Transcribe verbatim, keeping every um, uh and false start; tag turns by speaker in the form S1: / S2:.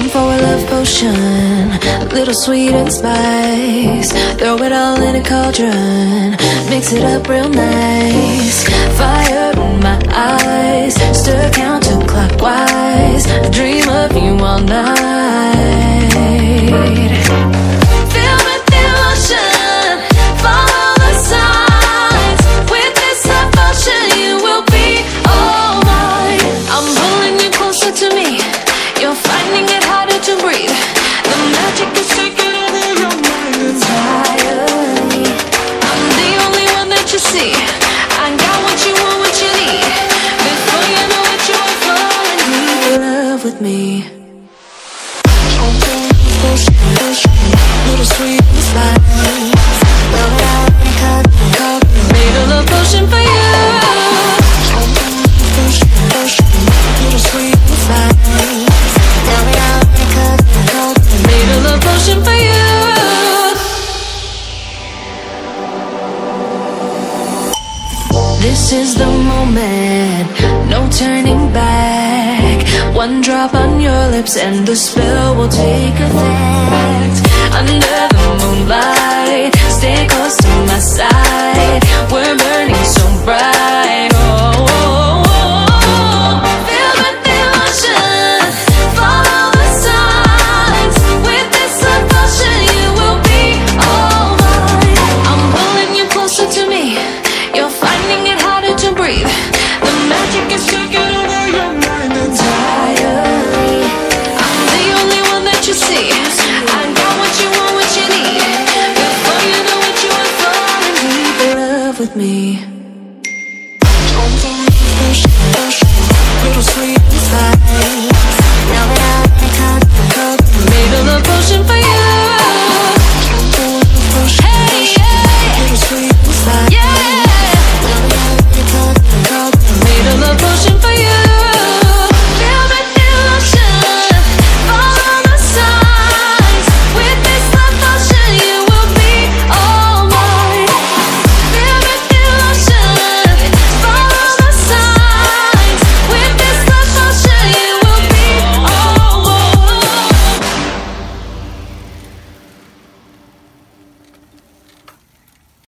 S1: Time for a love potion, a little sweet and spice. Throw it all in a cauldron, mix it up real nice. Fire in my eyes, stir counterclockwise. I dream of you all night. Feel with emotion, follow the signs. With this love potion, you will be all mine. I'm pulling you closer to me, you're finding it harder to breathe. The magic is taking over your mind entirely. I'm the only one that you see. I got what you want, what you need. Before you know it, you are falling deep in love with me. Little sweet and spice. Made a love potion for you. Little sweet and spice. Made a love potion for you. This is the moment, no turning back. One drop on your lips and the spell will take effect. Under the moonlight, stay close to my side. We're burning so bright. Oh, oh, oh, oh. Feel the emotion, follow the signs. With this love potion, you will be all mine. I'm pulling you closer to me, you're finding it harder to breathe. The magic is taking over your mind entirely. I'm the only one that you see. I got what you want, what you need. Before you know it, you are falling deep in love with me. Little sweet and spice.